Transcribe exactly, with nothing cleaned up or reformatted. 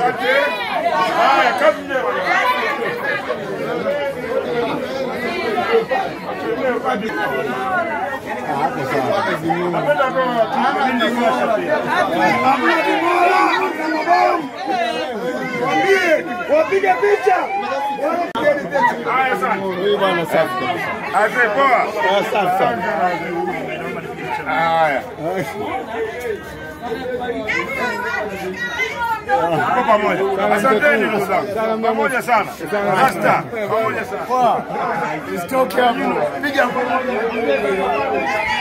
Asante. Haya, kazi njema. Wapige picha. Haya sana. Huyu bwana safi. Asante poa. Safi sana. Haya. Kwa pamoja. Asanteni ndugu zangu. Pamoja sana. Rasta. Pamoja sana. Poa. Usitoke hapo. Piga pamoja.